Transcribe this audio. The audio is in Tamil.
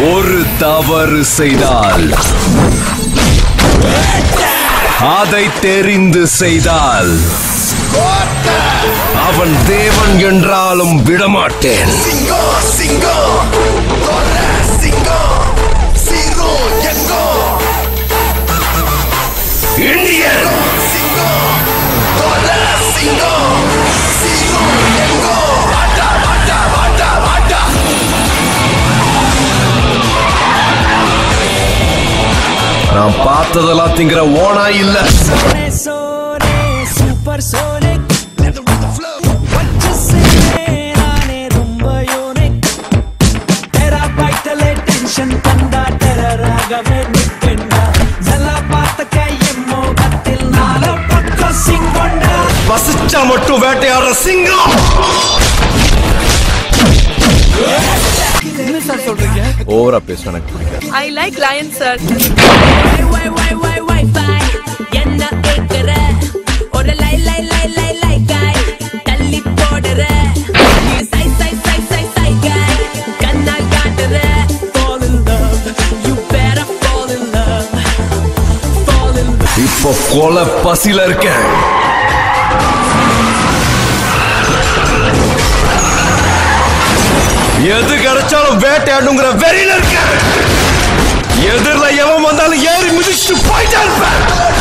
ஒரு தவறு செய்தால் அதை தெரிந்து செய்தால் அவன் தேவன் என்றாலும் விடமாட்டேன். இந்தியன் நான் பார்த்ததெல்லாம் திங்கிற ஓனா இல்ல. சூப்பர் சோனிக் வசிச்சா மட்டும் வேட்டையாடுற சிங்கம். ஓவரா பேச எனக்கு பிடிக்காது. I like lion sir. என்ன கேக்குற ஒரு லை லை லை லை லை guy தள்ளி போடுற சை சை சை சை சை guy கண்ணா காட்டுற fall in love you better fall in love fall in love. இப்போ கொலை பசில இருக்கேன். எது கிடைச்சாலும் வேட்டையாடுங்கிற வெறியில இருக்க. எதிரில எவன் வந்தாலும் ஏறி மிதிச்சுட்டு போயிட்டே இருப்பேன்.